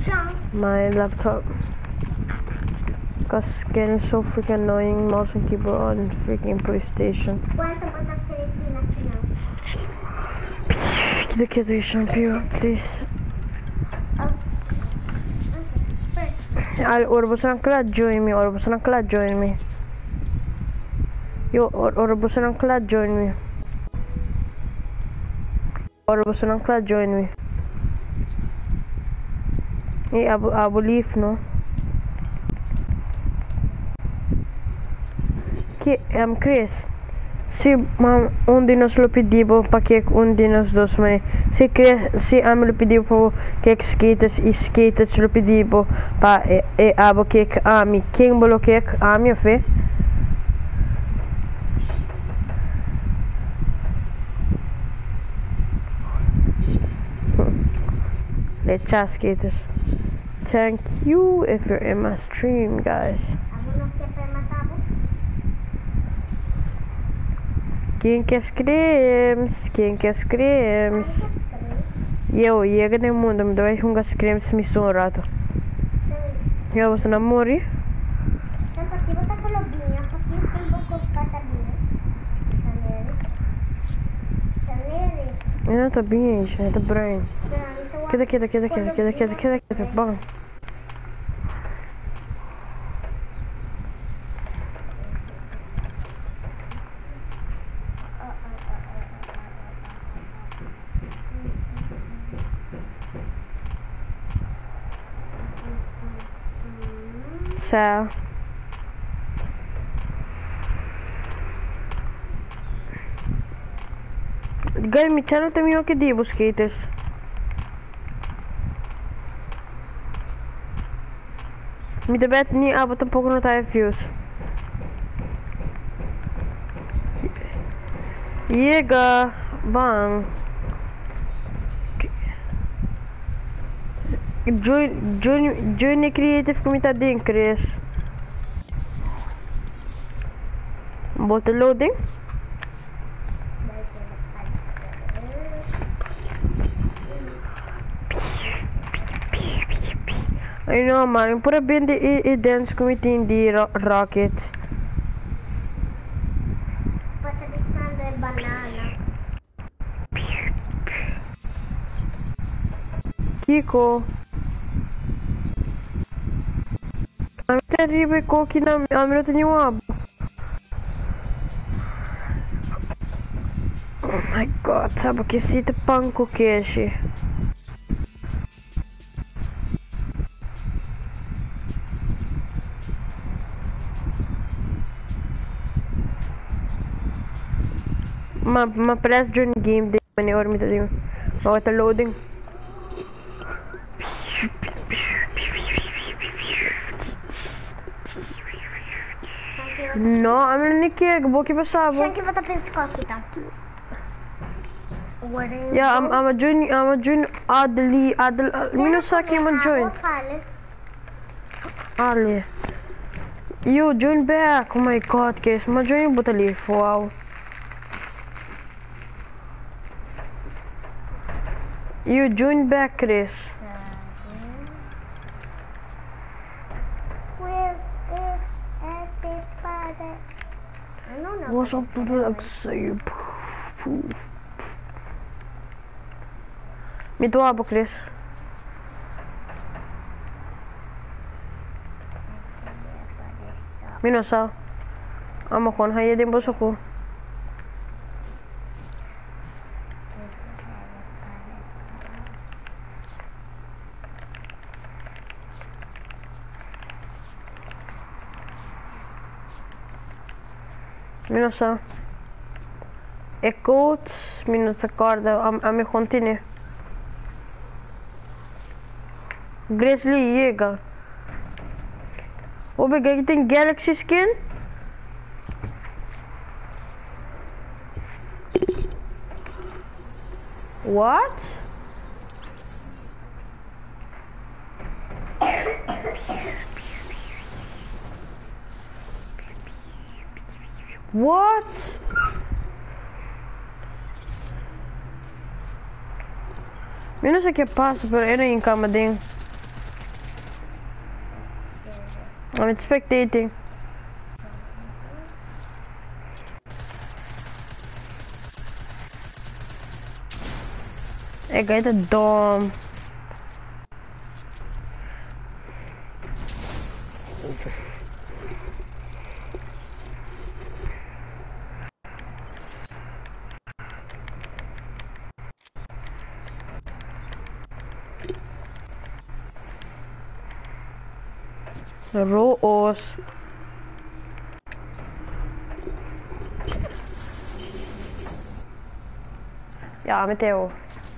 My laptop. Because getting so freaking annoying mouse and keyboard on freaking PlayStation. Kida kida shampoo, please. Orbosan kala join me. Orbosan kala join me. Yo, Orbosan kala join me. Orbosan kala join me. Hey, Abu leave no. Chris, se um de nós lhe pediu para que de nós dois, mas se a me lhe pediu para que skaters e skaters lhe pediu para abo que a mim quem bolo que a mim fez. Let's chat skaters. Thank you if you're in my stream, guys. Quem quer cremes? Quem quer cremes? Eu ia no mundo, me dói com as cremes me são rato. Eu vou namorar. Eu não tô bem, eu tô bem. Queda, bom. So guys, mi channel também é o que digo, skaters. Me dá bet nem abo tampouco não tá views. Chega, bang. Join creative community din, Chris. Bota loading. I know, man. Pura bem de dance committee de Rocket. Bota de sangue banana. Kiko. I'm terrible cooking. I'm not a new one. Oh my god, sabe que se te panco queixe. Ma press join game de mani or mita dim. Ma wata loading. No, I'm not kick. Boki passava. Senti vota pescoçita. Yeah, I'm a join Adel. Minus saki I'm a join. Ali. You join back. Oh my god, case. Ma join but leave. Wow. You join back, Chris. Where is everybody? I don't know. What's up to the say? Me do abo, Chris. Minosa. Amo kon haya din boso ko. Minosa. Ekot, minuta corda, a me continue. Grizzly Jäger. Oh, we getting Galaxy skin? What? What? Eu não sei o que passa, pero eu não encama dentro. I'm spectating. Ik heet het dom. Roos. Ja, Matteo.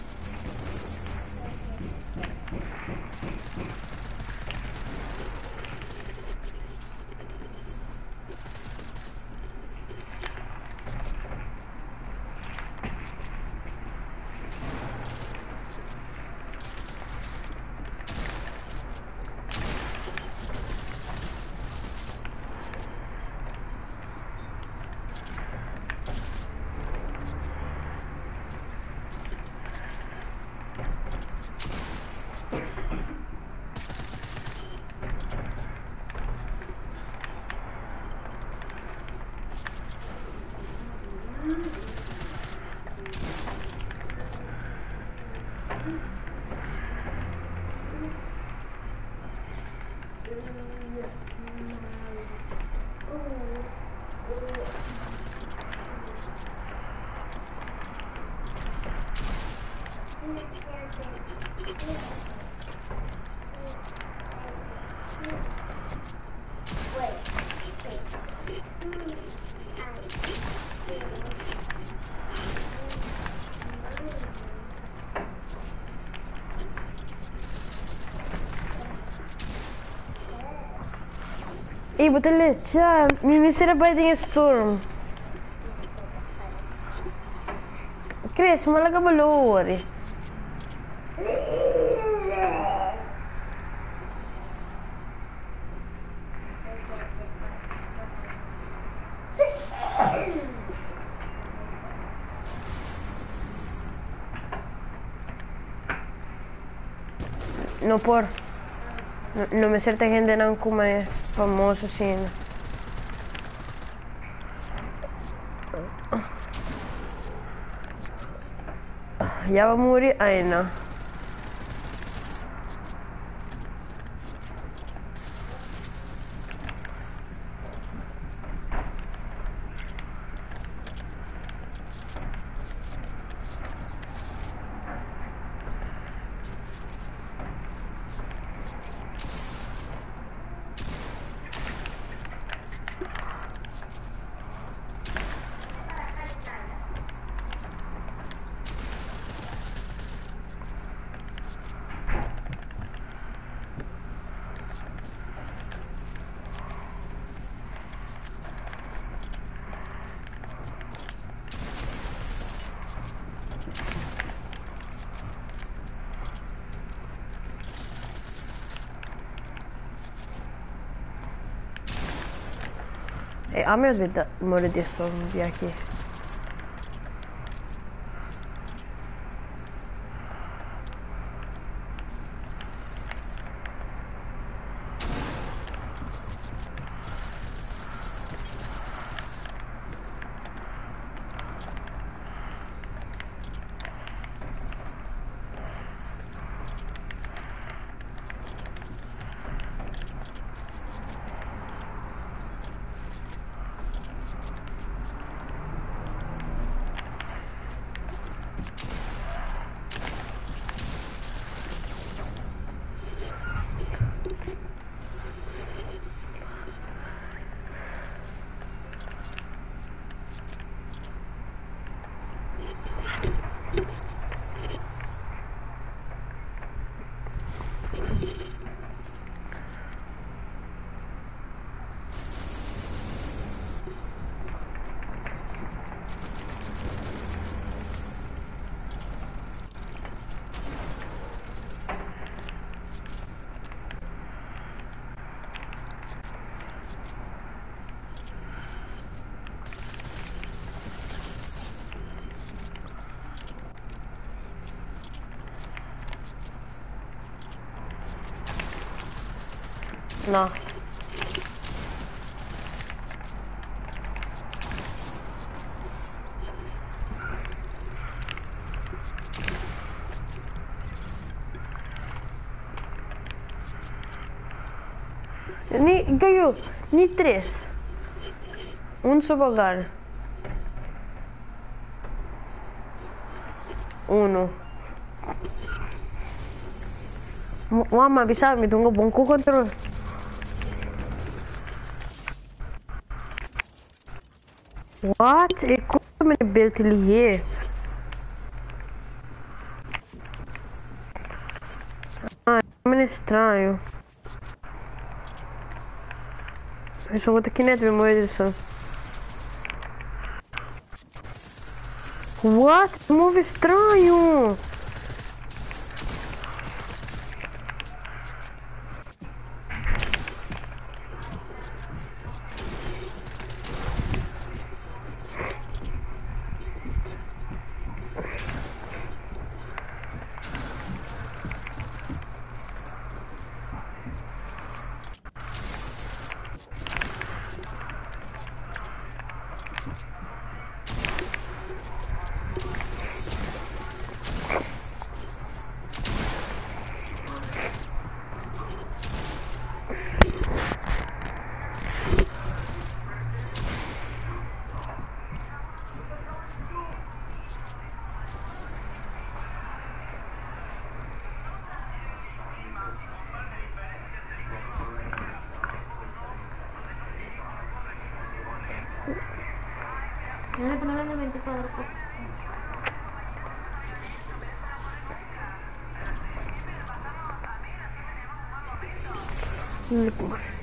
Bottle, cioè, mi sarebbe in storm. Chris, ma la cavalori. No por. No me cierta gente non come famoso sin. Ya va a morir. Ay no. A mí me morir de zombie aquí. No. Ni tres. Un solo hogar. Uno. Mamma, avisarmi, tengo bongku control. What? E come ne built lì? Ah, me ne estranho. Eu só vou ter que net ver uma edição. What? Move estranho! Voy a ponerlo en el 24. Look.